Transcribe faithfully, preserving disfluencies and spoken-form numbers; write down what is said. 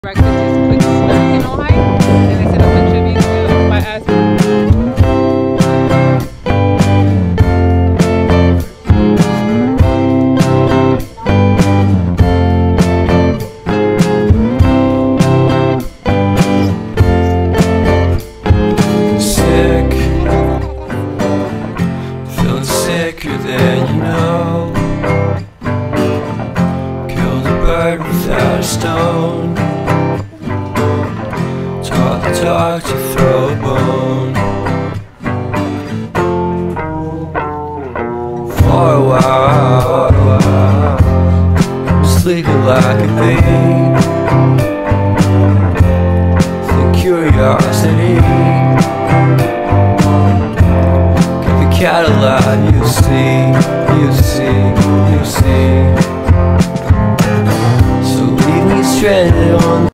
directed this quick smoke in Ojai, and they set up a tribute to by asking. Sick, feeling sicker than you know. Killed a bird without a stone. Taught the dog to throw a bone. For a while, sleeping like a babe. The curiosity, give the cat a lot, you see, you see, you see. So leave me stranded on